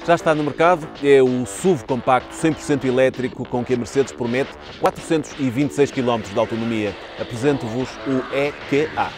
Já está no mercado, é o SUV compacto 100% elétrico com que a Mercedes promete 426 km de autonomia. Apresento-vos o EQA.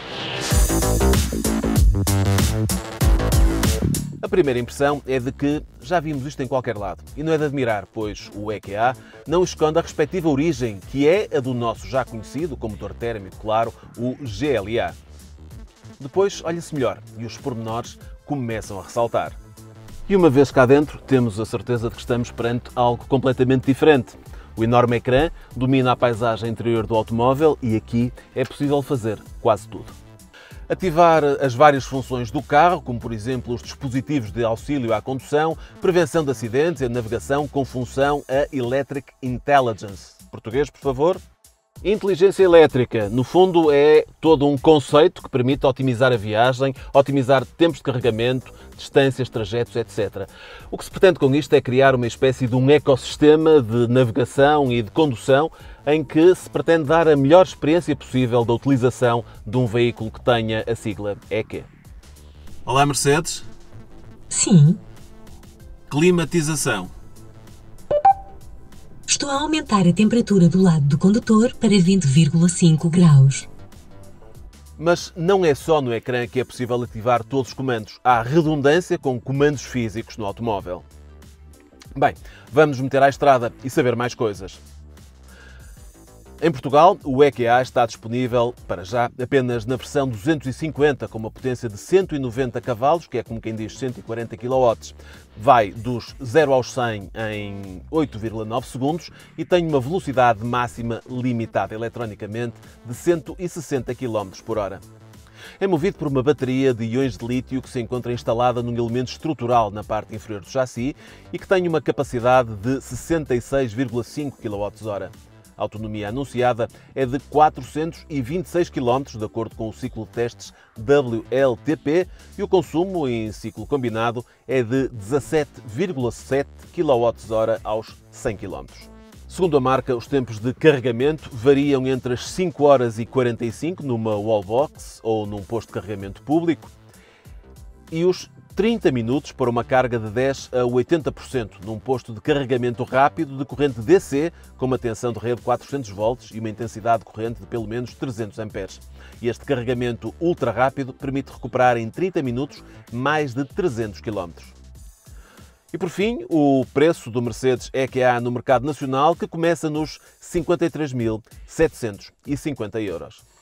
A primeira impressão é de que já vimos isto em qualquer lado. E não é de admirar, pois o EQA não esconde a respectiva origem, que é a do nosso já conhecido, com motor térmico, claro, o GLA. Depois olha-se melhor e os pormenores começam a ressaltar. E uma vez cá dentro, temos a certeza de que estamos perante algo completamente diferente. O enorme ecrã domina a paisagem interior do automóvel e aqui é possível fazer quase tudo. Ativar as várias funções do carro, como por exemplo os dispositivos de auxílio à condução, prevenção de acidentes e navegação com função a Electric Intelligence. Português, por favor? Inteligência elétrica, no fundo, é todo um conceito que permite otimizar a viagem, otimizar tempos de carregamento, distâncias, trajetos, etc. O que se pretende com isto é criar uma espécie de um ecossistema de navegação e de condução em que se pretende dar a melhor experiência possível da utilização de um veículo que tenha a sigla EQ. Olá, Mercedes. Sim. Climatização. Estou a aumentar a temperatura do lado do condutor para 20,5 graus. Mas não é só no ecrã que é possível ativar todos os comandos. Há redundância com comandos físicos no automóvel. Bem, vamos nos meter à estrada e saber mais coisas. Em Portugal, o EQA está disponível, para já, apenas na versão 250, com uma potência de 190 cavalos, que é como quem diz 140 kW. Vai dos 0 aos 100 em 8,9 segundos e tem uma velocidade máxima limitada eletronicamente de 160 km por hora. É movido por uma bateria de íons de lítio que se encontra instalada num elemento estrutural na parte inferior do chassi e que tem uma capacidade de 66,5 kWh. A autonomia anunciada é de 426 km, de acordo com o ciclo de testes WLTP, e o consumo em ciclo combinado é de 17,7 kWh aos 100 km. Segundo a marca, os tempos de carregamento variam entre as 5 horas e 45 numa wallbox ou num posto de carregamento público e os 30 minutos para uma carga de 10 a 80% num posto de carregamento rápido de corrente DC com uma tensão de rede de 400 volts e uma intensidade de corrente de pelo menos 300 amperes. E este carregamento ultra rápido permite recuperar em 30 minutos mais de 300 km. E por fim, o preço do Mercedes EQA no mercado nacional, que começa nos 53.750 €.